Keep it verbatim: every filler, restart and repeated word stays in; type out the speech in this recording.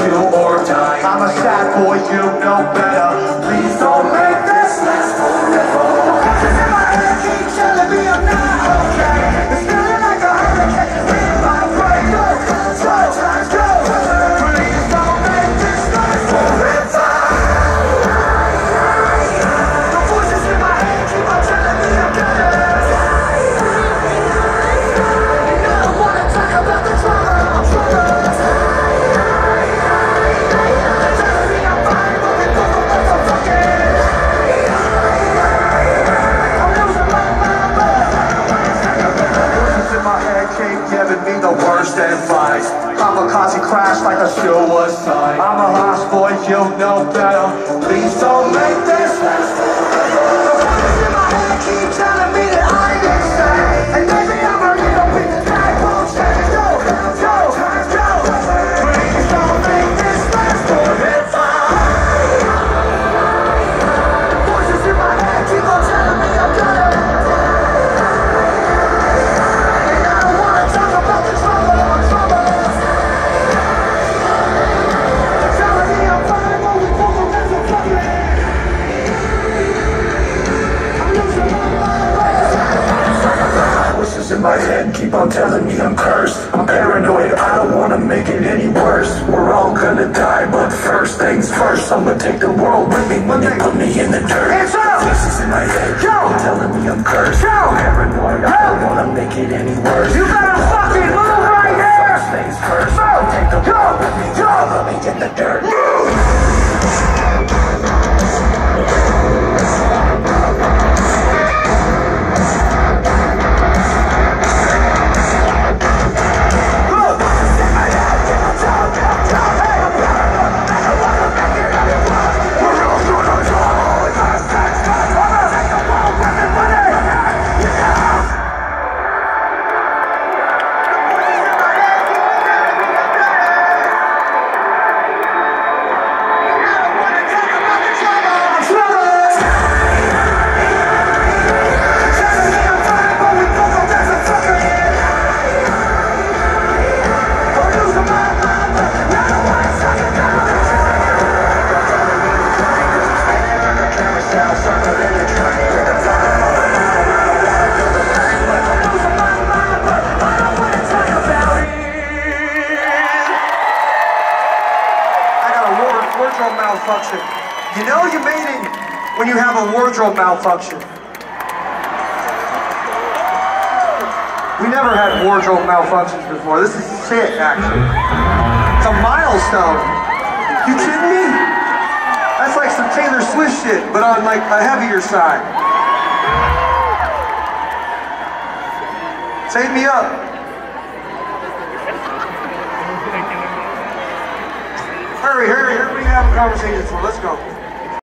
do or die. I'm a sad boy, you know better. Please don't make this last forever. Voices in my head keep telling me I'm not okay. It's feeling like a hurricane in my brain. Go, go, go. Please don't make this last forever. The voices in my head keep on telling me I'm better. Giving me the worst advice. Kamikaze crash like a suicide. I'm a lost boy, you know better. Please don't make this last forever. The voices in my head keep telling me that I insane. And maybe I'm a little bit that won't change. Go, go, go. Please don't make this last forever. The voices in my head keep on telling me I'm better. In my head keep on telling me I'm cursed. I'm paranoid, I don't wanna make it any worse. We're all gonna die, but first things first, I'ma take the world with me when they put me in the dirt. Hands up! Voices in my head keep on telling me I'm cursed. I'm paranoid, I don't wanna make it any worse. You better fucking move right here! First things first, I'ma take the world with me when they put me in the dirt. Malfunction. You know you made it when you have a wardrobe malfunction. We never had wardrobe malfunctions before. This is shit, actually. It's a milestone. You kidding me? That's like some Taylor Swift shit, but on like a heavier side. Take me up. Hurry, hurry, hurry, we have a conversation, so let's go.